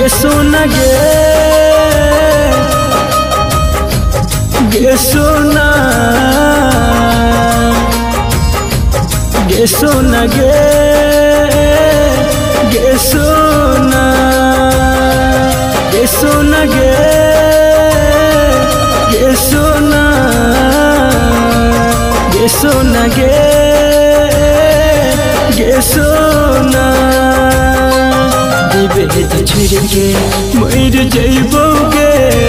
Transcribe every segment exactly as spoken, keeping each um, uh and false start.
गे सोना गे गे सोना गे सोना गे गे सोना गे सोना गे गे सोना गे सोना गे गे सोना बेद छोड़ के मर जइबोगे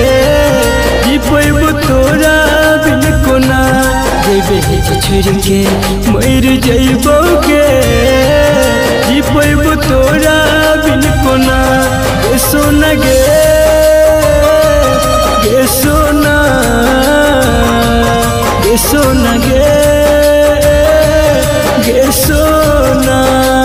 पैबो तोरा बिन कोना बेद छोड़ के मर जइबोगे पैबो तोरा बिन कोना गे सोना गे गे सोना गे सोना गे गे सोना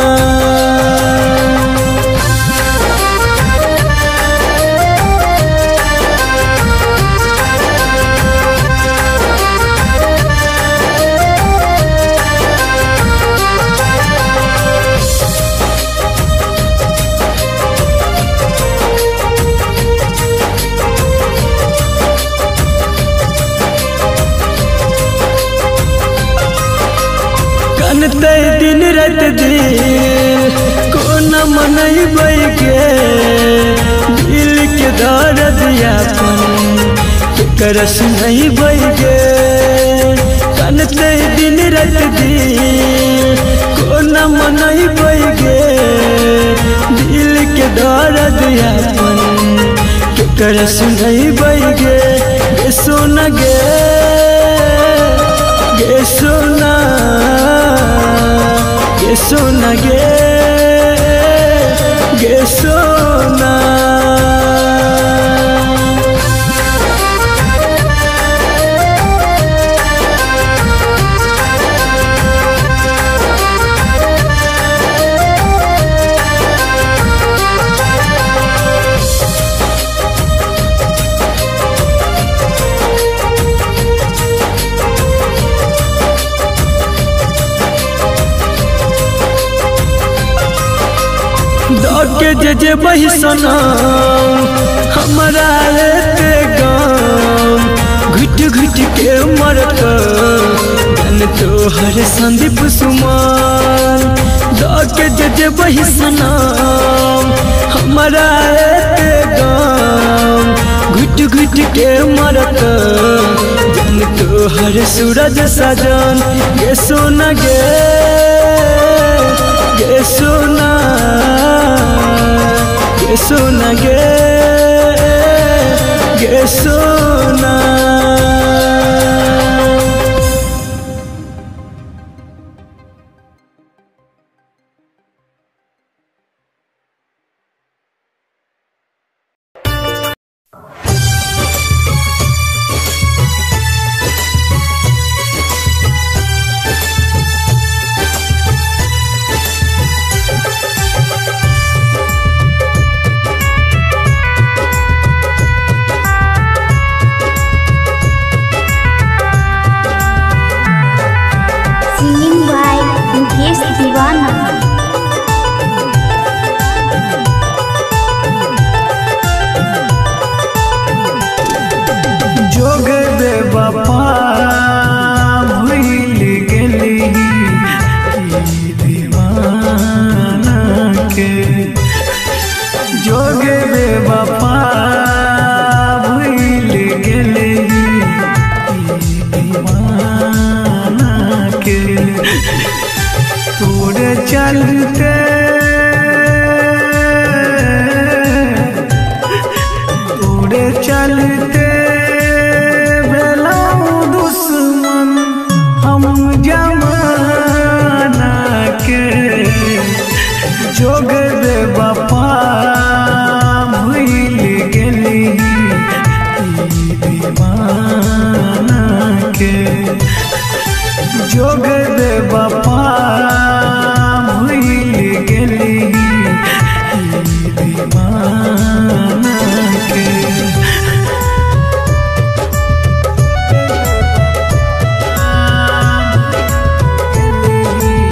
तय दिन रात दिल को न मनैबै गे दिल के दर्द यापन केकरा सुनैबै गे कन तय दिन रात दिल को न मनैबै गे दिल के दर्द यापन केकरा सुनैबै गे गे सोना गे गे सोना गे सोना गे गे सोना के जे जे बही सना हमारा लेते गाम घुट घुट के मरत जन तो हर संदीप सुमान के जे जे बही सना हमारा लेते गाम घुट घुट के मरत जन तो हर सूरज सजन गे सोना गे गे सोना गे सोना गे गे सोना चलते तोड़े चलते भेलौ दुश्मन हम जमाना के जोग दे बापा भूल गेली दीवाना के जोग दे बापा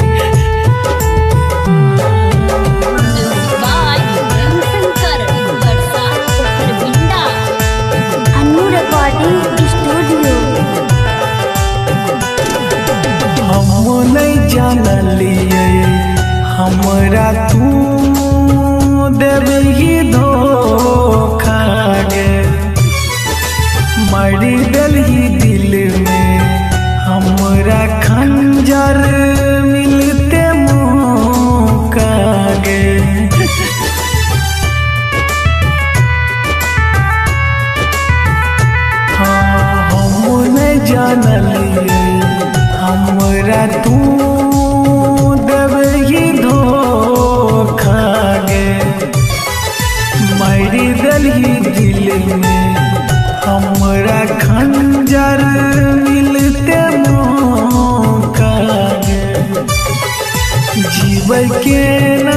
Bye. दलही दिल में हमरा खंजर मिलते मौका गे हाँ हम नहीं जानलिए हमरा तू देबही धोखा गे मारी दलही दिल में हमरा खंजर मिलते मौका गे जीव के ना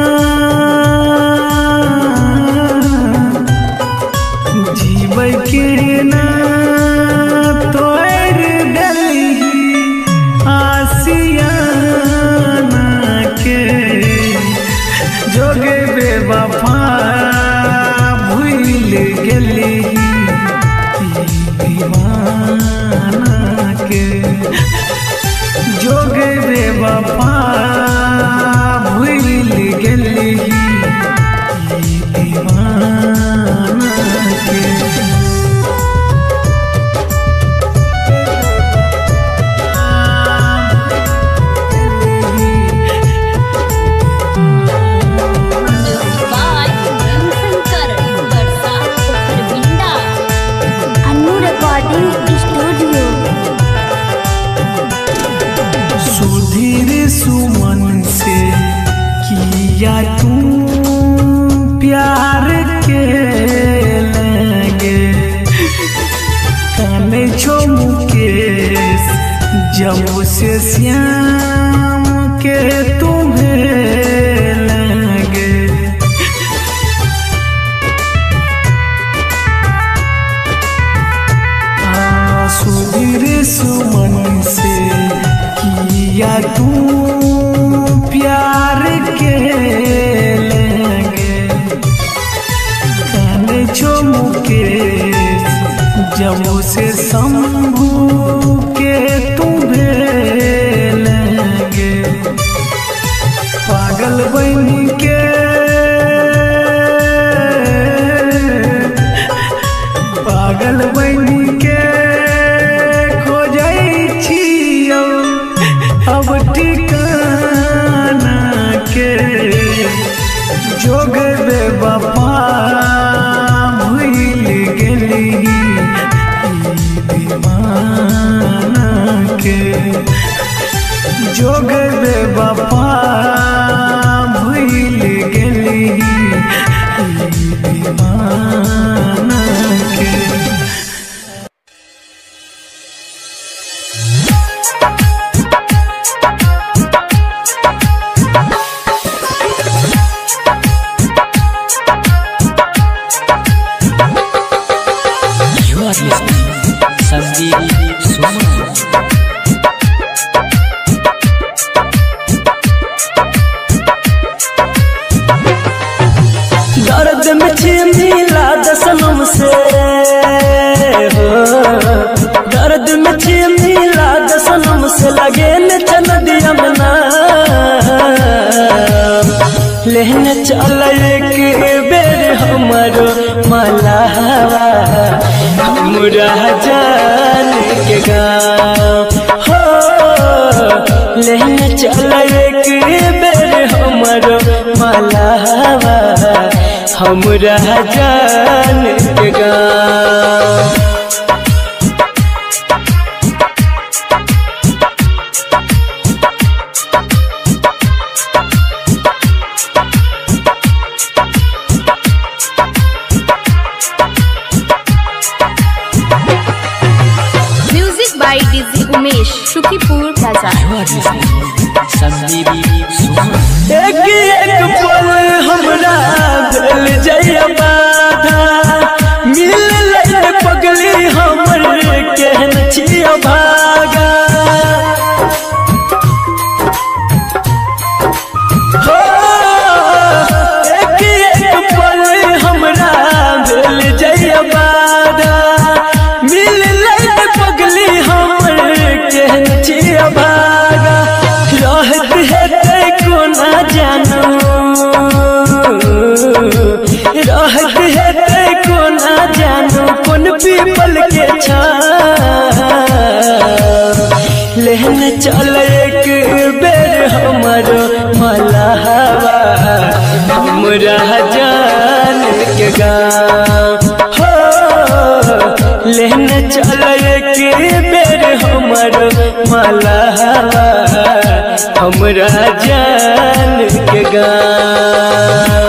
जीव के ना तोड़ दलही आसियाना के जोगे बेवफा भूल गेली दीवाना के जोगे बेवफा भूल गेली दीवाना के सुमन से किया तू प्यार के लगे काने छो मुकेश जब से श्याम के तुम्हें लगे सुधीर सुमन से किया तू प्यार के लगे काने छो मुकेश जब से शंभू के तुम्हें लगे पागल बन के पागल बन के अब ठिकाना के जोग बेवफा भूल गेली दीवाना के जोग बेवफा भूल गेली दीवाना के दर्द में छिमिला दसनम से हो दर्द में छिमिला दसनम से लगे न चल दिया मना लेने चल एक बेर हमारो मलावा हमरा जान के गाँव हो लेने चल एक बेर हमारो मलावा हमरा जान के गाँव music by DJ Umesh Shukipur Bazar एक एक पल हमरा दिल जय बाधा मिल ले पगली हमर केहन छिया भागा हो एक एक पल हमरा दिल जय बाधा मिल ले पगली हमर केहन छिया भागा रहत है को ना जानू रहत है को ना जानू कौन पीपल के छाया एक बेर हमर माला हमरा जान के गाँव।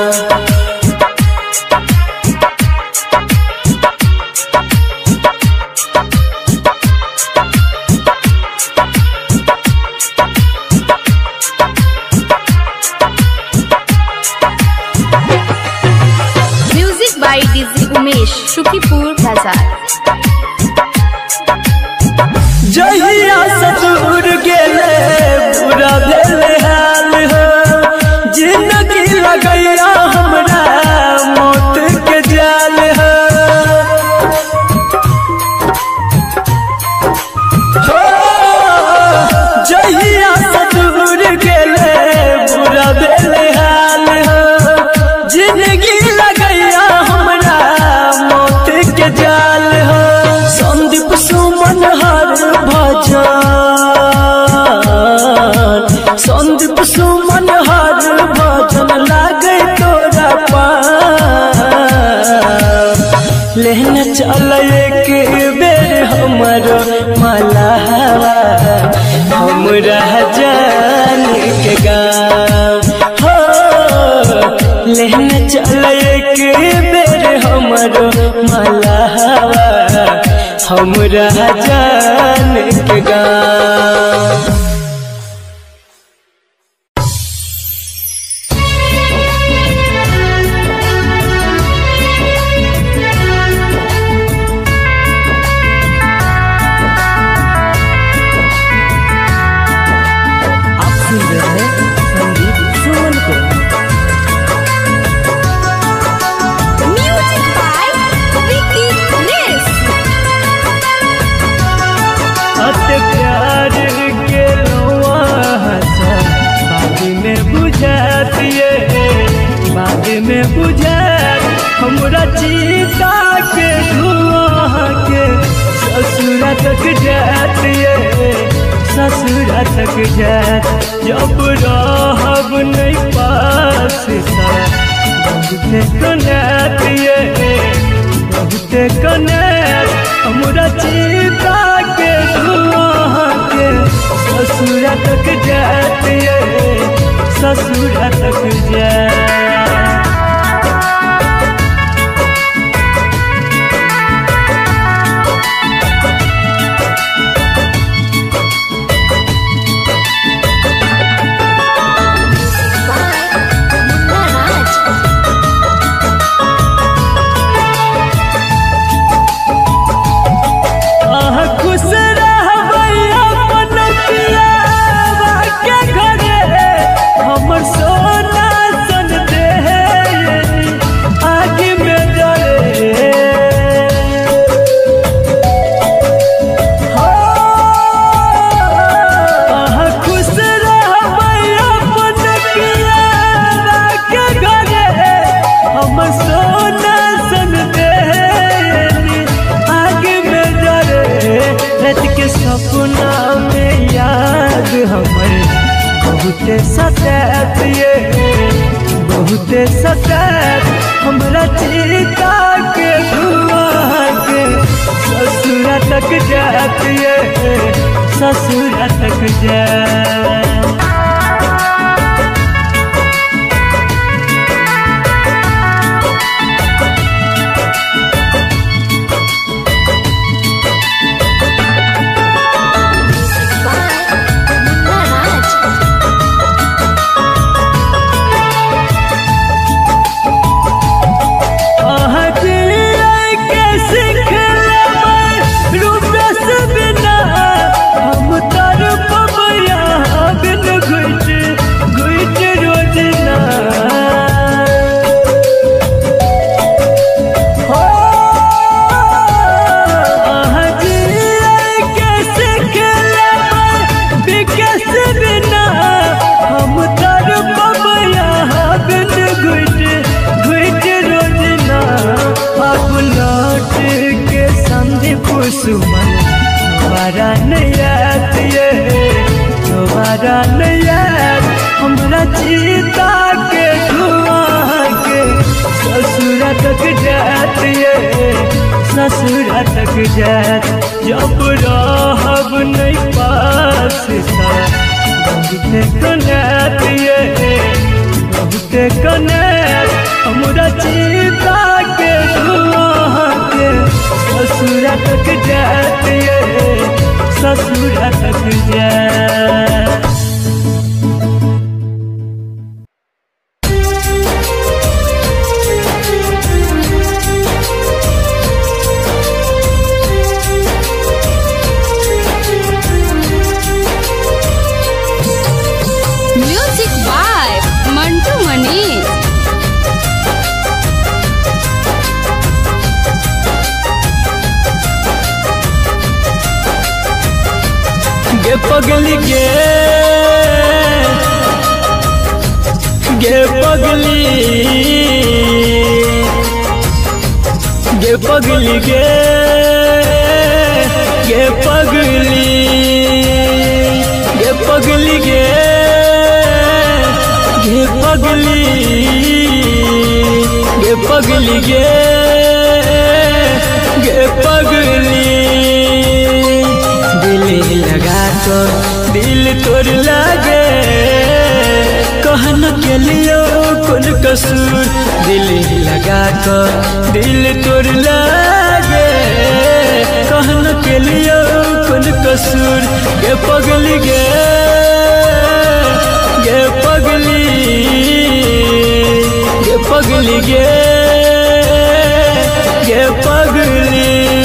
by D J Umesh Shukipur बाजार। जहिया ससुर गेले पूरा भेल हाल हो, जिंदगी लगैया हमरा मौत के जाल हो। जहिया ससुर गेले पूरा भेल हाल हो, जिंदगी लगैया हमरा मौत के जाल हो। संदीप सुमन हर भजन, संदीप सुमन हर भजन लागे तोरा पाँव। लेना चल एक बेर हमर माला हमरा जान के गाँव हो। लेना चल एक बेर हमर माला हमरा जान के गाँव। आप सुन रहे हैं संदीप सुमन को। म्यूजिक बाय विकी रेस। अते प्यार के बाद में बुझातिए, बाद में बुझात हमरा चीता के धुआं के ससुरा तक जातिए, ससुरा तक जात। जब रहब नहीं पास बहुते कनातिए, बहुते कनात हमरा चीता के धुआं के ससुरा तक जातिए, ससुरा तक जात। सपना में याद हमर बहुते सतातिए, बहुते सतात हमरा चीता के धुआं के ससुरा तक जातिए, ससुरा तक जा। सुमन दोबारा नहीं आतिए, दोबारा नहीं आत हमरा चीता के धुआं के ससुरा तक जातिए, ससुरा तक जात जब रहब नहीं पास बहुते कनेत ये बहुते कनेत हमरा चिता के दुआ के ससुरा तक जात ये ससुरा तक जात। Music by Mantu Manish. गे पगली गे गे पगली गे पगली गे गे पगली गे पगली गे गे पगली गे पगली गे गे पगली दिल लगा तो दिल तोड़ लागे कहन के लियो कौन कसूर दिल लगा तो दिल तोड़ लागे कहन के लियो कौन कसूर गे पगली गे गे पगली गे पगली गे गे पगली।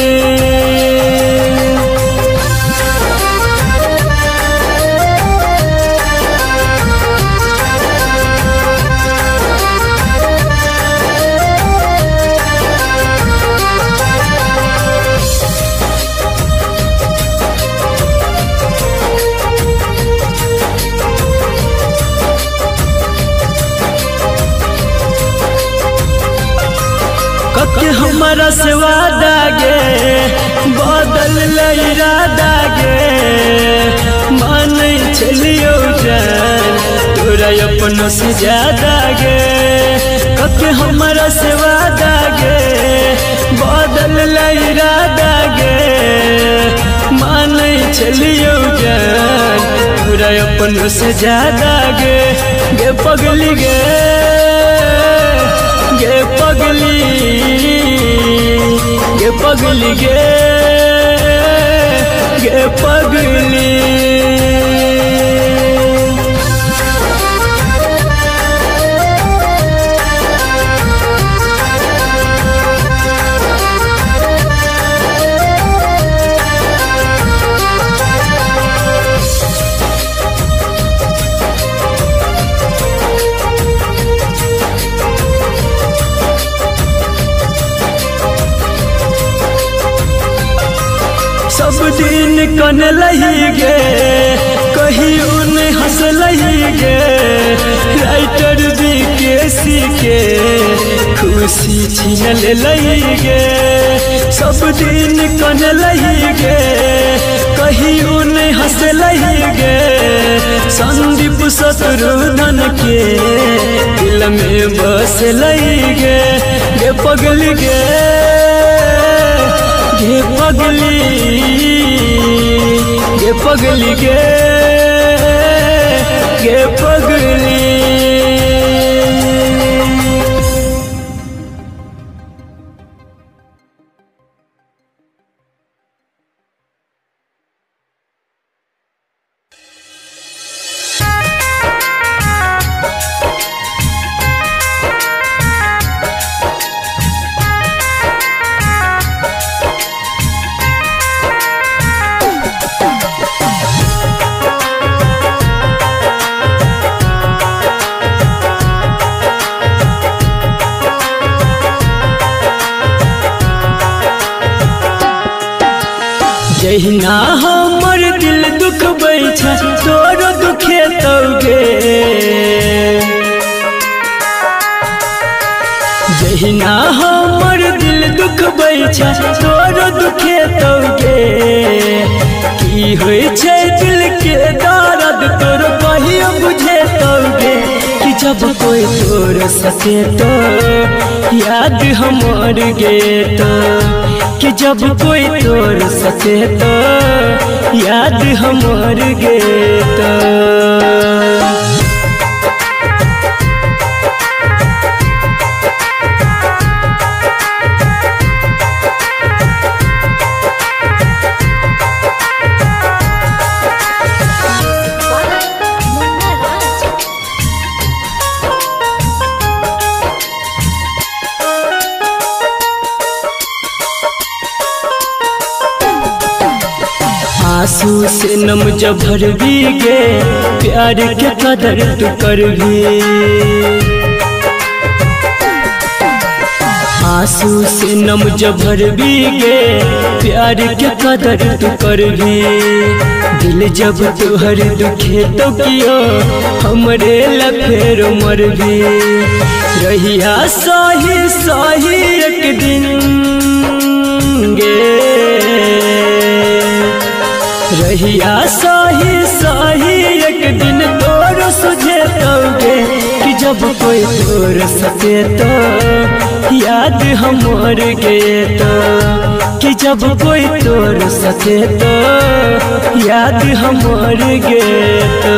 के हमारा से वादा गे बदल इरादा गे मान चलियो जान तोरा अपनों से ज्यादा गे के हमारा से वादा गे बदल इरादा गे मान चलियो जान तोरा अपनों से ज्यादा गे गे पगली गे गे पगली गे पगली गे गे पगली। सब दिन कन लही गे कहीं उन हंस लही गे राइटर भी केसी के खुशी छीन लही गे सब दिन कन लही गे कहीं उन हंस लही गे संदीप शत्रुघ्न के दिल में बस लही गे गे पगली गे गे पगली गे पगली गे गे पगली। जहिना हमर दिल दुख बैठा तोरो दुखे तौगे जहिना हमर दिल दुख बैठा तोरो दुखे तौगे की होय छै दिल के दर्द तोरो कहियो बुझे तौगे कि जब कोई तोर तोर सके तो याद हमर गे तो कि जब कोई तोर सके तो याद हमर गे तो आंसू से नम जब भर भी गे प्यार के कदर तू कर भी आंसू से नम जब भर भी गे प्यार के कदर तू कर भी दिल जब तुहर दुखे तो कियो हमरे लफेर मर भी रहिया सही सही एक दिन गे रहिया सही सही एक दिन तोर सुझे तोगे कि जब कोई तोर सके तो याद हमर गे तो कि जब कोई तोर सके तो याद हमर गे तो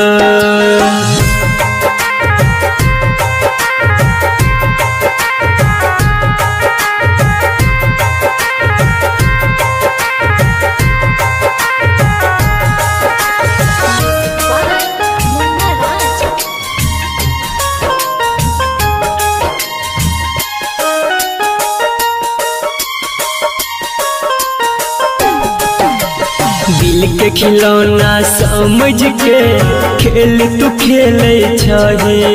दिल के खिलौना समझ के खेल तू खेले छही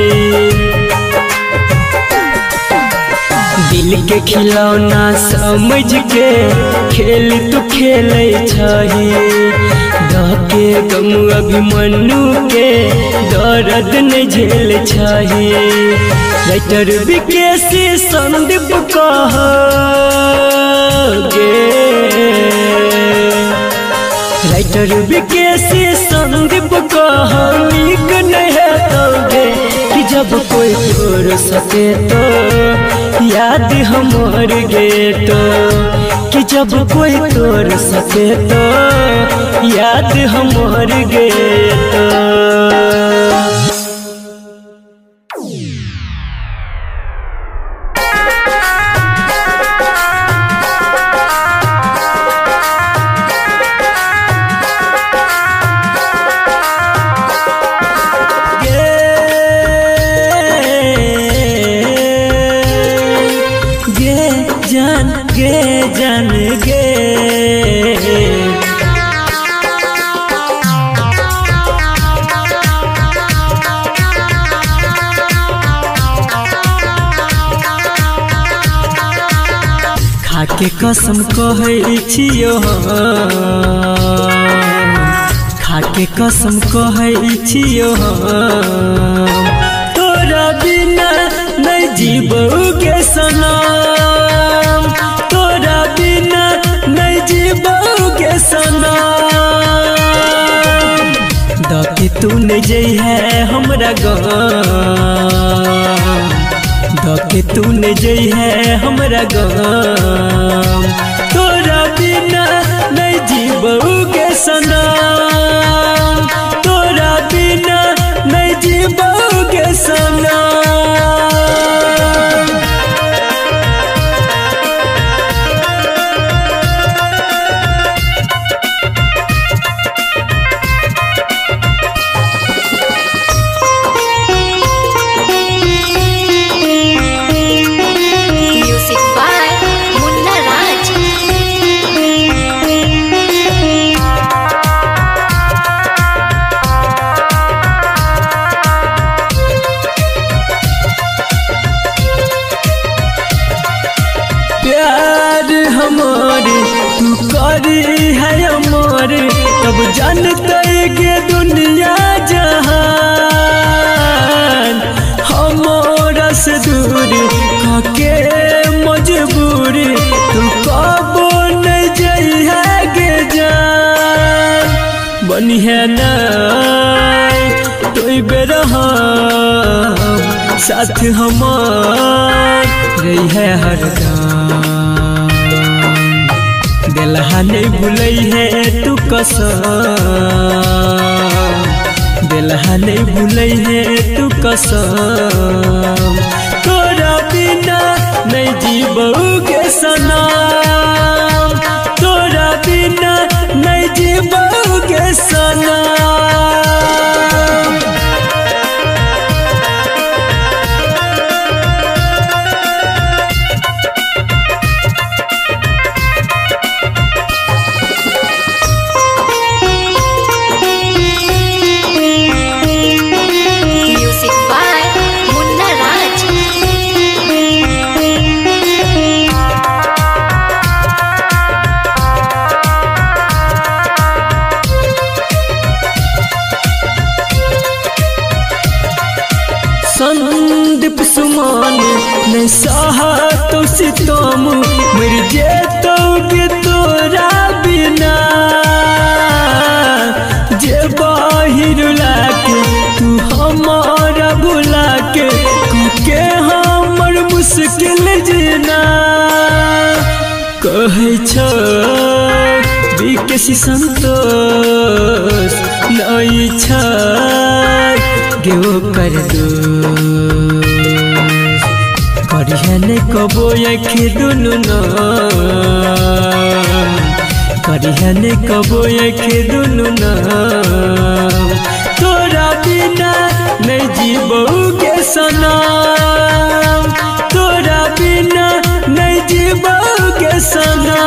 दिल के खिलौना समझ के खेल तू खेले छही धके गम अभिमन्यु के दर्द न झेल छही राइटर विकेसी संदीप कह गे राइटर विकेसी संदीप कहानी नहीं तोगे कि जब कोई तोर सके तो याद हमर गे तो कि जब कोई तोर सके तो याद हमर गे तो जान गे जान गे खाके कसम कहै छियो खाके कसम कहै छियो तोरा बिना नहीं जीबोगे सनम तोरा बिना नहीं जीबोगे सनम दके तू नहीं जई है हमरा गाम दके तू नहीं जई है हमरा गाम तोरा बिना नहीं जीबोगे सनम तोरा बिना नहीं जीबोगे सनम तू करी है अमर तब जानते गे दुनिया जहान हमारा से दूर काके मजबूरी तू कबो नहीं जई है गे जान बनी है ना तोई बेरहम साथ हमार रही है हरदम। दिलहा नहीं भूलई है तू कसम, दिलहा नहीं भूलई है तू कसम। तोरा बिना नहीं जीबोगे सनम, तोरा बिना नहीं जीबोगे सनम। संदीप सुमान नहीं सहा तो सितम, मर जेतोगे तोरा बिना। जे बाहिर लाके तू हमारा बुला के के हमर मुश्किल जीना। कहे छो विकेसी संतोष नहीं छ गेओ कर दो करिहने कबो आँखि दुनु न, करिहने कबो आँखि दुनु न। तोरा बिना नहीं जीबोगे सनम, तोरा बिना नहीं जीबोगे सनम।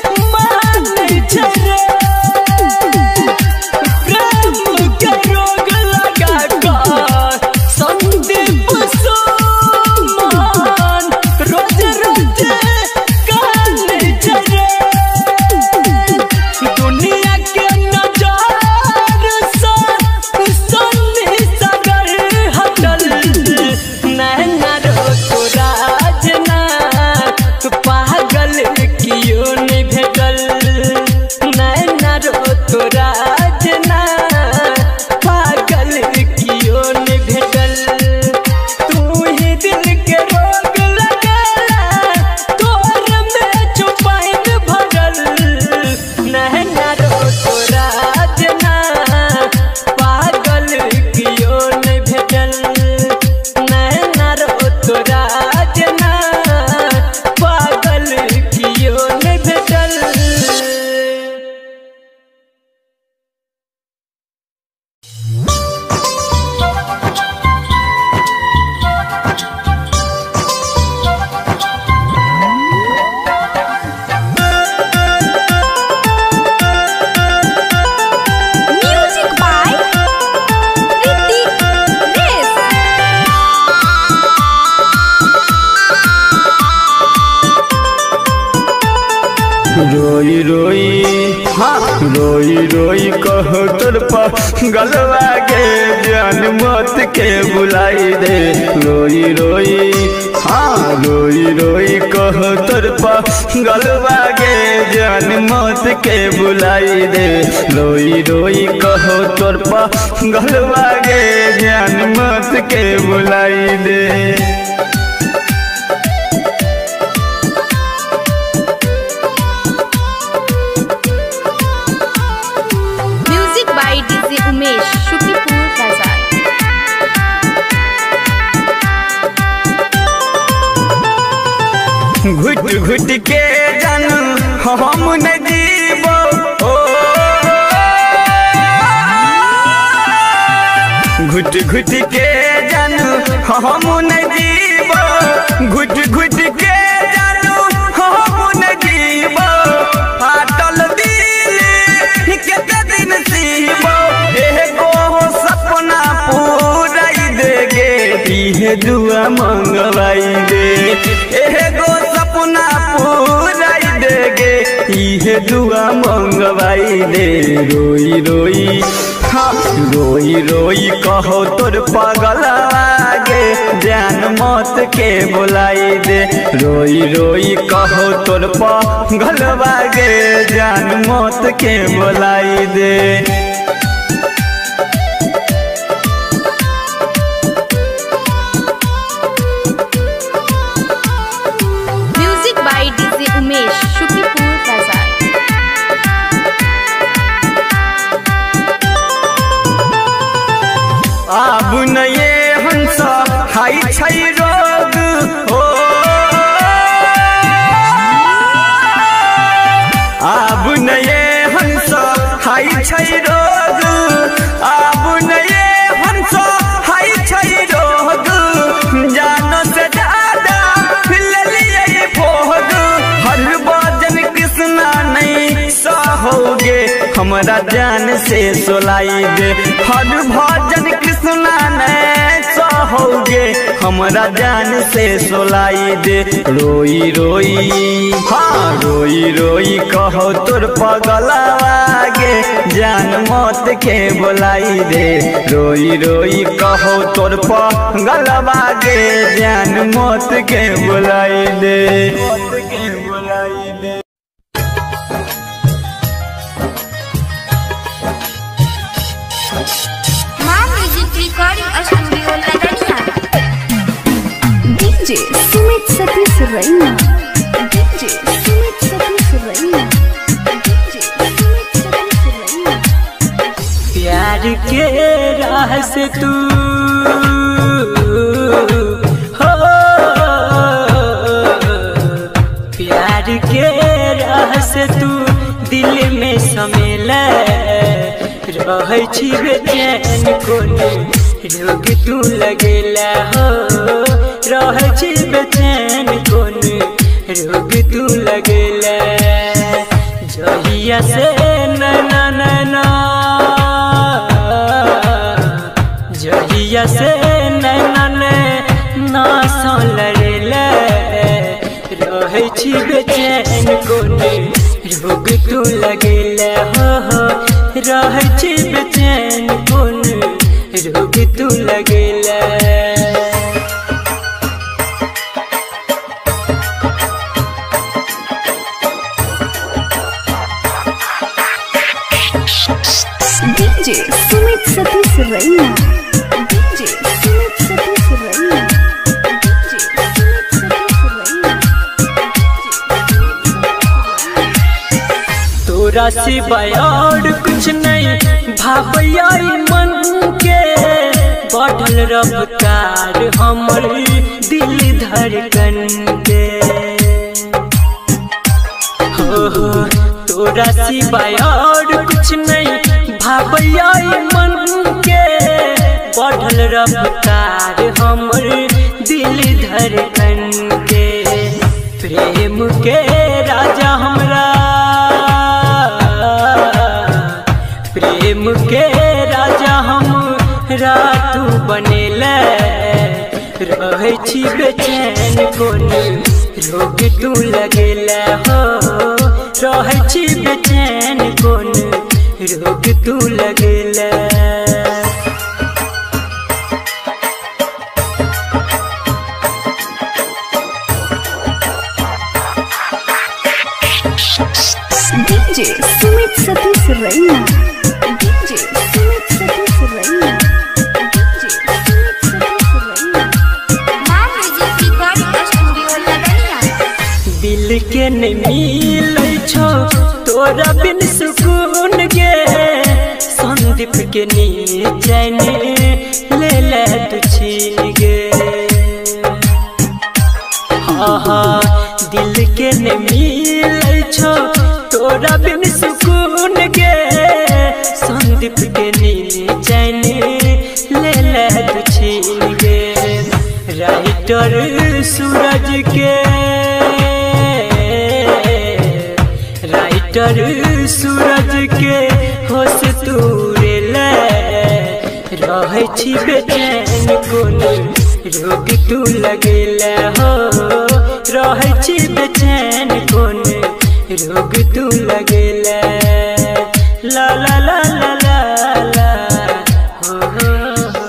रोग कहो तोर गलवा के जान मत के बुलाई दे रोई रोई हाँ रोई रोई कहो तोर गलवा के जान मत के बुलाई दे रोई रोई कहो तोर गलवा के जान मत के बुलाई दे। डीजे उमेश शुकीपुर बाजार। घुट घुट के जानू हम न जीवो घुट घुट के जानू हम न जीवो घुट घुट के जानू हम न जीवो फाटल दिल केते दिन सीबो एगो सपना पूराई देगे इहे दुआ मंगवाई दे एगो सपना पूराई देगे इहे दुआ मंगवाई दे रोई रोई हाँ रोई रोई कहो तोर पगलवा गे जान मत के बुलाई दे रोई रोई कहो तोर पगलवा गे जान मत के बुलाई दे। Music by DJ Umesh Shukipur Bazar. अब न ये हंस हाई छई रोग हो अब न ये हंस हाई छई रोग अब न ये हंस हाई छई रोग जानो से ज्यादा ले भोग हर भजन कृष्णा नहीं सहोगे हमरा जान से सोलाई दे हर भजन कृष्णा नहीं सहोगे हमरा जान से सोलाई दे रोई रोई हाँ रोई रोई कहो तोर पगलवा गे जान मत के बुलाई दे रोई रोई कहो तोर पगलवा गे जान मत के बुलाई दे मत के बुलाई दे। Recording studio Ladaniya. DJ Sumit Satish Raina DJ Sumit Satish Raina DJ Sumit Satish रैना। प्यार के राह से तू हो प्यार के राह से तू दिल में समेला रहे छी बेचैन कोने रोग तू लगेला हो रहे छी बेचैन कोने रोग तू लगेला जहिया से नैना नैना जहिया से नैना नैना सो लड़ेला रहे छी बेचैन कोने रोग तू लगेला हो हो रह छी बेचैन कोन रोग तू लगेला। DJ Sumit Satish Raina DJ Sumit Satish Raina DJ Sumit Satish रैना। तोरा सिवाय और कुछ नहीं भावैया मन के बढ़ल रफ्तार हमर दिल धड़कन के हो हो तोरा सिवाय और कुछ नहीं भावैया मन के बढ़ल रफ्तार हमर दिल धड़कन के प्रेम के राजा हमरा प्रेम के राजा हम रातू बनेला रहे छी बेचैन कोने रोग तू लगेला हो रहे छी बेचैन कोने रोग तू लगेला। DJ Sumit Satish Raina, DJ Sumit Satish Raina, DJ Sumit Satish रैना। मां म्यूजिक रिकॉर्डिंग स्टूडियो लदनिया। दिल के न मिलै छो तोरा बिन सुकून गे, संदीप के नींद चैन ले ले तू छीन गे। हाँ हाँ दिल के न मिलै छो तोरा बिन सुकून गे, संदीप के नींद चैन ले ले तू छीन गे। राइटर सूरज के राइटर सूरज के होश तूरे ले, रहे छी बेचैन कोन रोग तू लगेला हो, रहे छी बेचैन कोन रोग तू लगेला। ला ला ला ला ला ला हो हो हो।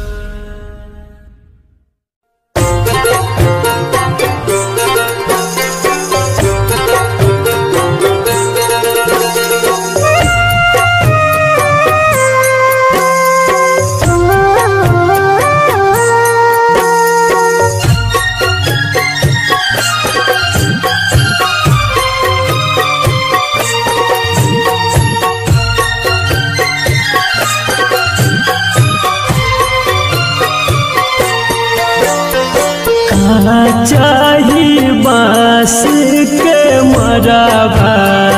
चाही बांस के मरबा,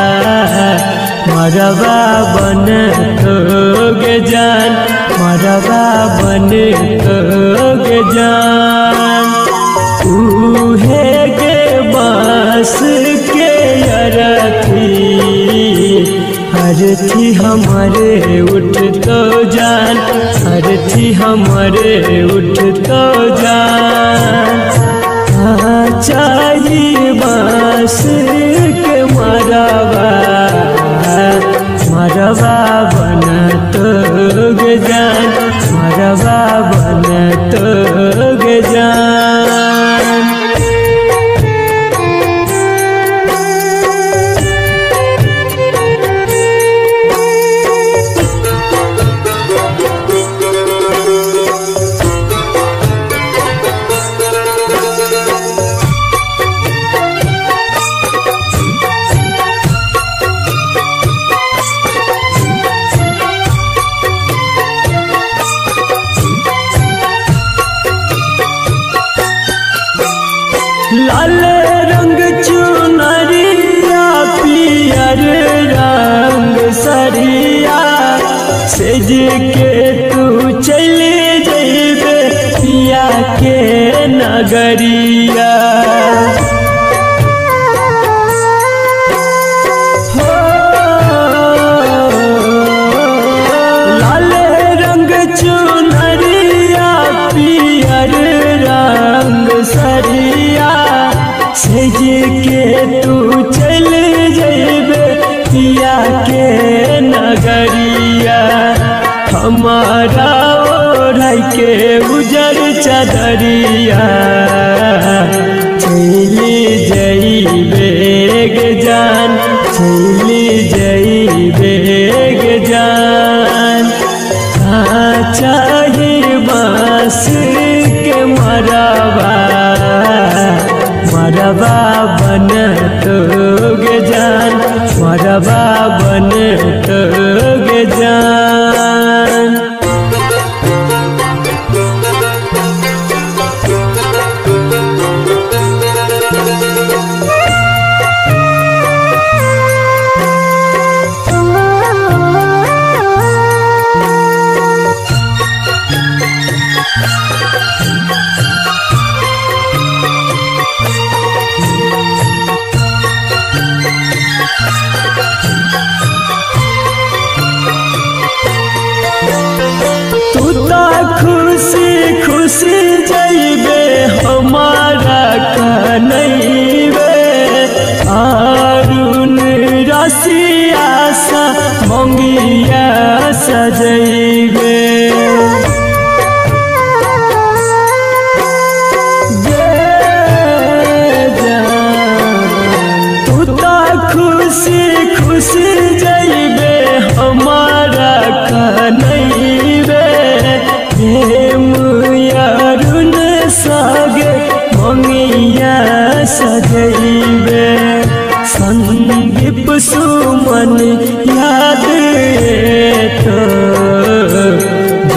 मरबा बन तोगे जान, मरबा बन तोगे जान। उहे गे बांस के अरथी, अरथी हमारे उठ तो जान, अरथी हमारे उठ तो जान। चाहिए बांस के मरबा, मरबा बन तोगे जान, मरबा बन तोगे जान। लाल रंग चुनरिया पियर रंग सरिया, सेज के तू चले जइबे पिया के नगरिया। हो लाल रंग चुनरिया पियर रंग सरिया, सेज के तू चल जइबे पिया के नगरिया। हमारा ओढ़ के उजर चदरिया, चली जइबे गे जान, चली जइबे गे जान। चाहिए बांस के मरबा, मरबा बन तोगे जान, मरबा बन तोगे जान।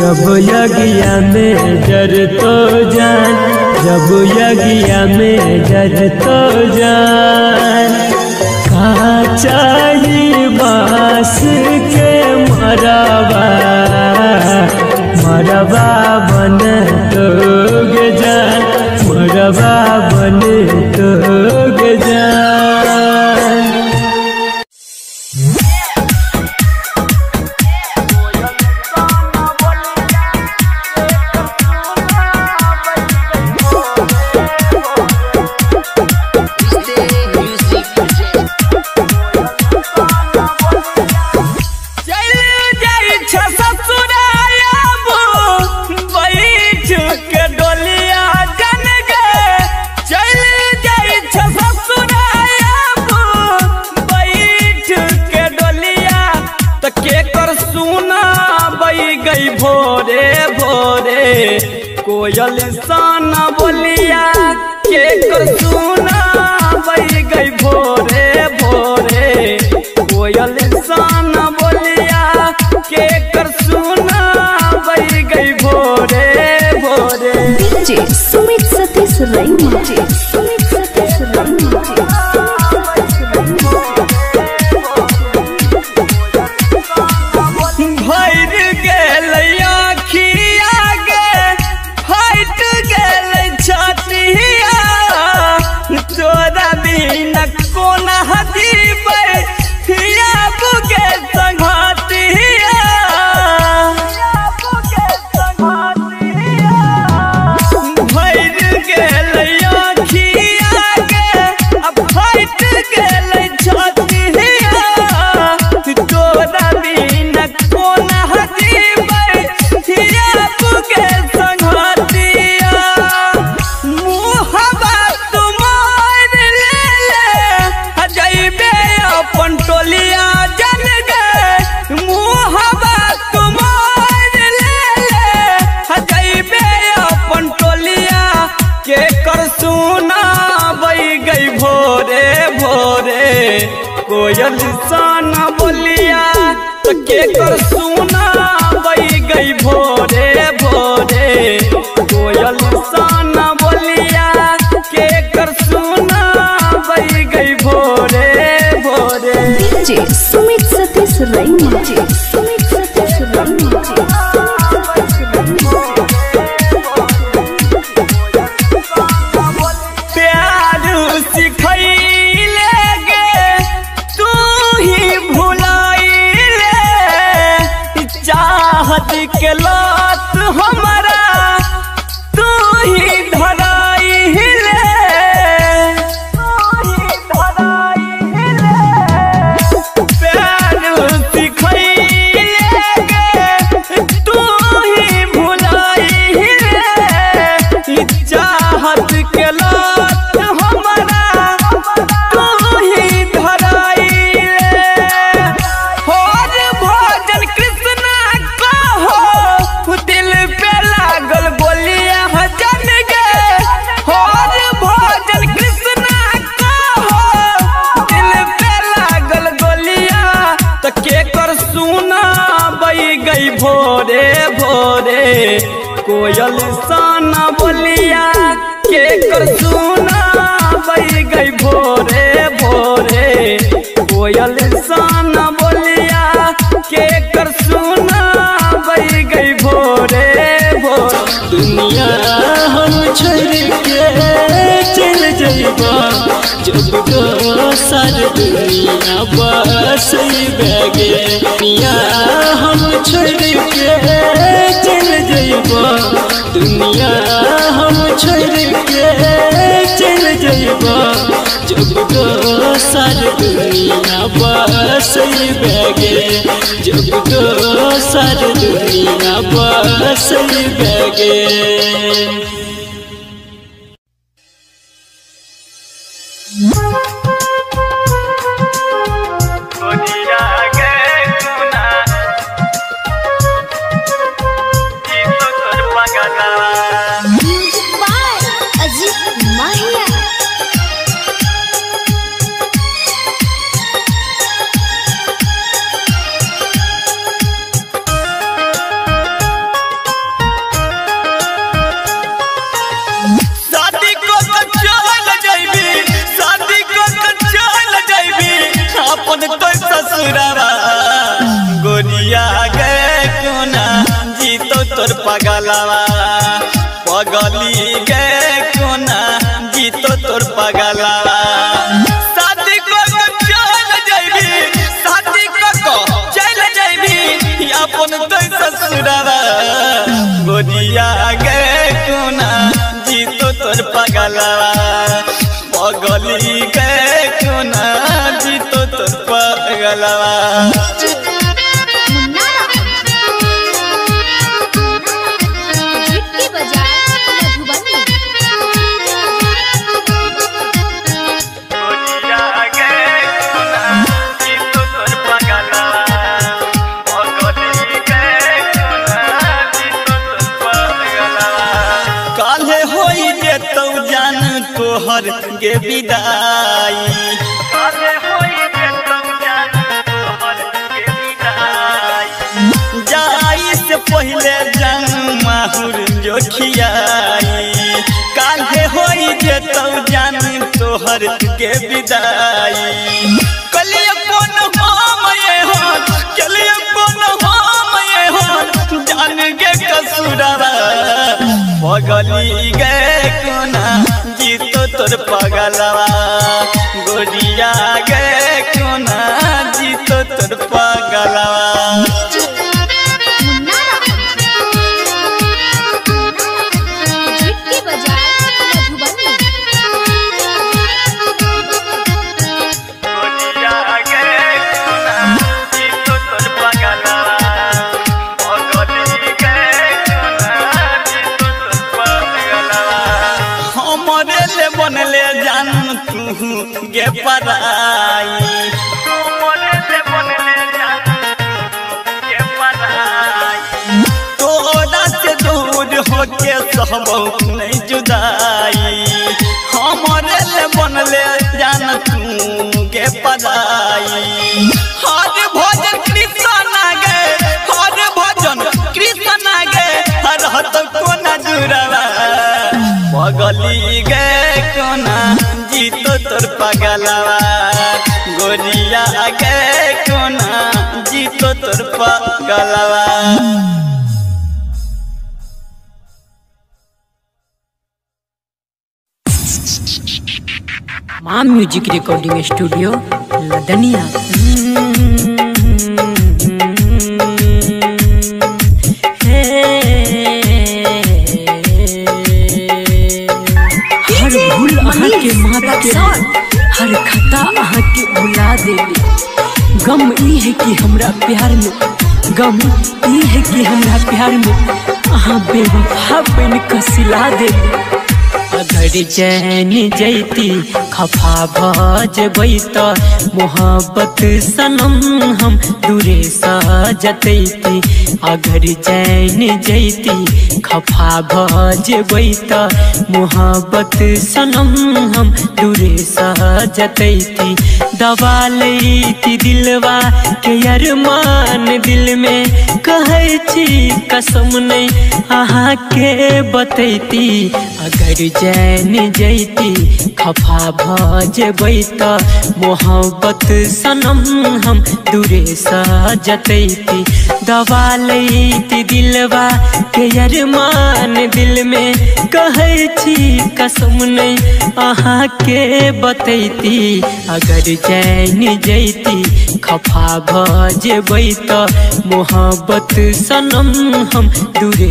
जब यज्ञ में जर तो जान, जब यज्ञ में जर तो जान, का चाहिए बास के मरवा, मरवा बन दोगे जान, मरवा बन दोगे जान। कोयल सन बोलिया के कर सुना बई गई भोरे भोरे, कोयल सन बोलिया के कर सुना बई गई भोरे भोरे। डीजे सुमित सतीश रैना, सुमित सतीश रैना। कोयल सन बोलिया तो के कर सुना बई गई भोरे भोरे, कोयल सन बोलिया के कर सुना बई गई भोरे भोरे। डीजे सुमित सतीश रैना, सुमित सतीश रैना। के लात हमारा तू ही धराई हिले, तू ही धराई हिले, प्यार सिखैले गे तू ही भुलाई हिले, चाहत के लात हमारा तू ही धराई हिले। और भोजन कृष्णा दिल पे लागल बोलिया जन गे, और भोजन कृष्णा को दिल पे लागल गोलिया तो के कर सुना बई गई भोरे भोरे, कोयल सन बोलिया के कर सुना बई गई भोरे भोरे, कोयल सन बोलिया के कर सुना बई गई भोरे भोरे। दुनिया हम छोड़ के चल जाइबा, जब दोसर दुनिया बस बैगे, दुनिया हम छोड़ के चल जाइबा, दुनिया हम छोड़ के चल जाइबा, जब दोसर दुनिया बस बैगे, जब दोसर दुनिया बस बैगे। Music by Ajit Mahiya. पगलवा पगली गे कोना जीतो तोर पगलवा शादी को चल जइबी शादी को चल जइबी अपन तो ससुरवा गोरिया गे कोना जीतो तोर पगलवा पगली गे कोना जीतो तोर पगलवा तोहर गे विदाई जाई से पहले जान माहुर जो खियाई काल्हे होई जेतौ जान तोहर गे विदाई कलिए कोन हम ये हो कलिए कोन हम ये हो जान गे कसुरवा पगली गे कोना जीतो तोर पगलवा गोरिया गे कोना जीतो तोर पगलवा बनले जान तू गे पराई तोरा से दूर होके सहबौ नहीं जुदाई हमारे ले बनले जान तू गे पराई हर भजन कृष्ण गे हर भजन कृष्ण गे हर हत कोना जुड़वा पगली गे कोना जीतो तोर पगलवा गोरिया गे कोना जीतो तोर पगलवा माँ म्यूजिक रिकॉर्डिंग स्टूडियो लदनिया हर खता आहा के भुला देली गम ई है कि हमरा प्यार में गम ई है कि हमरा प्यार में आहा बेवफा बन के सिला देली अगर जैन जैती खफा भजबै त मोहब्बत सनम हम दूरे सजतैती अगर जैन जैती खफा भजबै त मोहब्बत सनम हम दूरे सजतैती दबा लैती दिलवा के अरमान दिल में कहै छी कसम नहीं अहाँ के बतैती अगर जैन जैती खफा भजबै त मोहब्बत सनम हम दूरे सजतैती दबा लैती दिलवा के अरमान दिल में कहै छी कसम नहीं अहाँ के बतैती अगर जैन जैती खफा भजबै त मोहब्बत सनम हम दूरे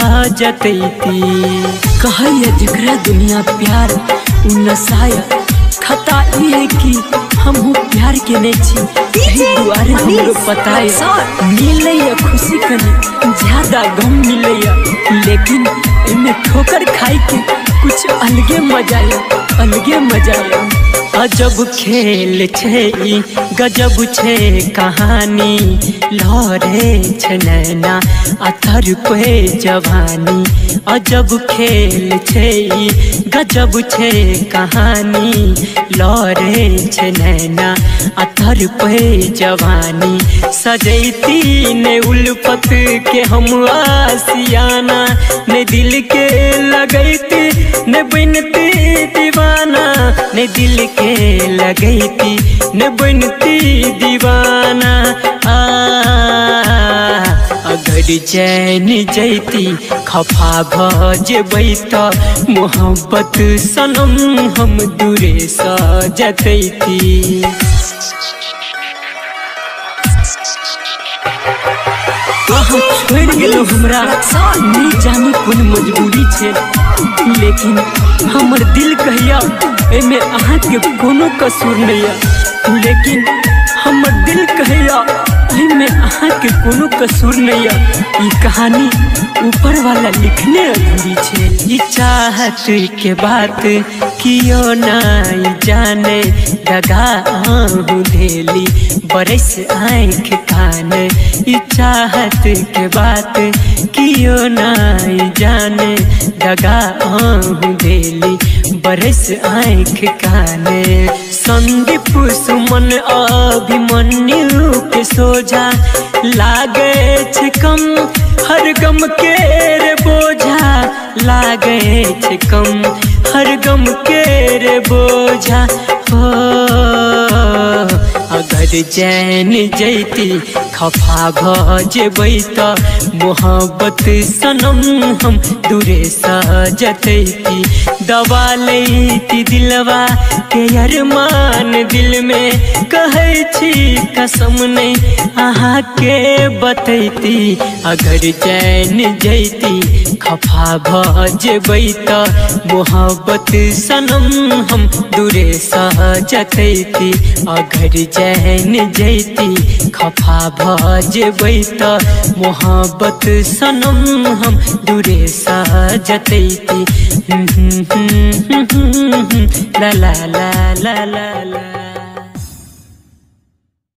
सजतैती कहैया जकरा दुनिया प्यार उ नसाया खता ई है कि हम प्यार के नहीं छी यही दुआरे हमरो पता है मिलैया खुशी कनी ज्यादा गम मिलैया लेकिन इनमें ठोकर खाई के कुछ अलगे मजा है अलगे मजा है अजब खेल छे गजब छे कहानी लहरे छे नैना अथर पे जवानी अजब खेल छे गजब छे कहानी लहरे छे नैना अथर पे जवानी सजैती ने उल्फत के हम आसियाना ने दिल के लगैती ने बनती दीवाना ने दिल के लगैती ने बनती दीवाना आ अगर चैन जैती खफा भ जेबै त मोहब्बत सनम हम दूरे स जतैती। छोड़ गेलो हमरा नहीं जानी कोन मजबूरी छे, लेकिन हमर दिल कहिया एमे अहाँ के कोनो कसूर नहीं है। लेकिन हमर दिल कहिया एमे अहाँ के कोनो कसूर नहीं है। ई कहानी ऊपर वाला लिखने अधूरी छे। ई चाहत के बात कियो नहीं जाने दगा आहू धेली बरस आँख कान। ई चाहत के बात कियो नहीं जाने दगा आहू धेली बरस आँख कान। संदीप सुमन अभिमन्यु के सोझा लागे छे कम हर गम के रे बोझा, लागे छे कम हर गम के रे बोझा। हो अगर चैन जैती खफा भ जेबै त मोहब्बत सनम हम दूरे स जतैती। दबा लैती दिलवा के अरमान दिल में कहै छी कसम नहीं अहाँ के बतैती। अगर चैन जैती खफा भ जेबै त मोहब्बत सनम हम दूरे स जतैती। अगर चैन जैती खफा भ जेबै त मोहब्बत सनम हम दूरे स जतैती। ला ला ला ला ला ला।